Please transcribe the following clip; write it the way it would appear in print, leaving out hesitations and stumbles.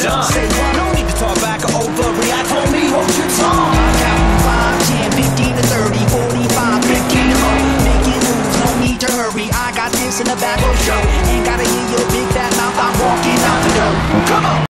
done. Say what? No need to talk back or overreact. Homie, hold your tongue. I count 5, 10, 15 to 30, 45, 50 to go. Making moves, no need to hurry. I got this in the back of the show. Ain't gotta hear your big fat mouth. I'm walking out the door. Come on.